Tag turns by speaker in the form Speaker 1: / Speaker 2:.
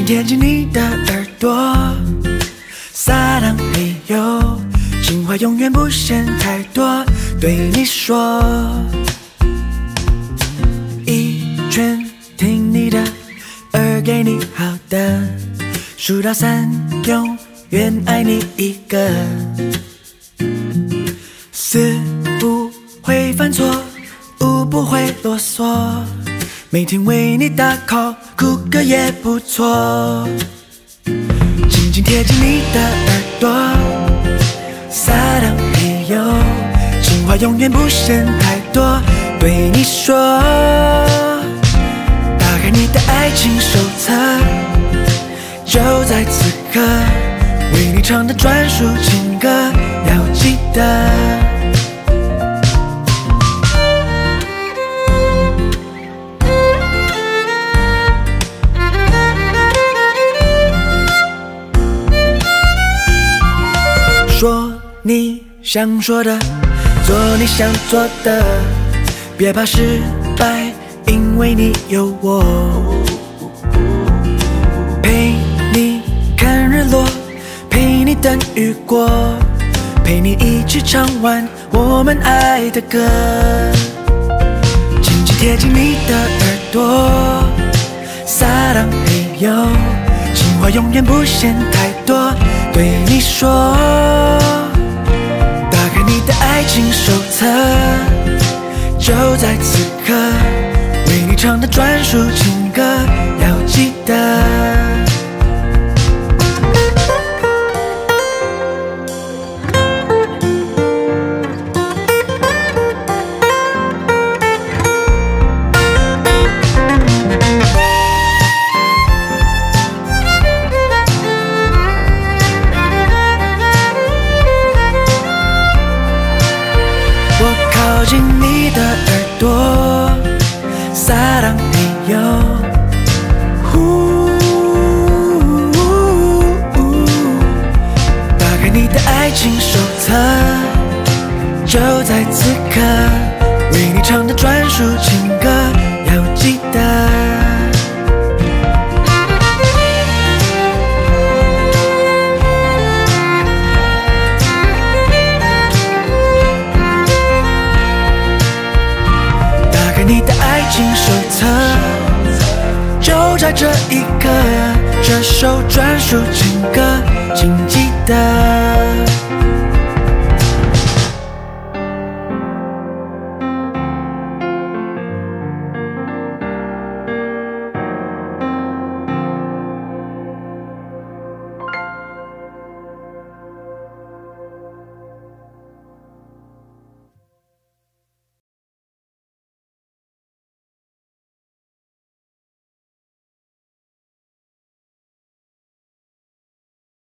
Speaker 1: 紧贴近你的耳朵，撒浪嘿呦，情话永远不嫌太多，对你说，一圈听你的，耳给你好的，数到3，永远爱你一个，4不会犯错，5不会啰嗦，每天为你打 call， 哭个也不错。紧紧贴近你的耳朵，撒浪嘿呦，情话永远不嫌太多，对你说，打开你的爱情手册，就在此刻，为你唱的专属情歌，要记得。说你想说的，做你想做的，别怕失败，因为你有我。陪你看日落，陪你等雨过，陪你一起唱完我们爱的歌。紧紧贴近你的耳朵，撒浪嘿呦，情话永远不嫌太多，对你说，打开你的爱情手册，就在此刻，为你唱的专属情歌，要记得。靠近你的耳朵，撒浪嘿呦，打开你的爱情手册，就在此刻，为你唱的专属情歌，要记得。你的爱情手册，就在这一刻，这首专属情歌，请记得。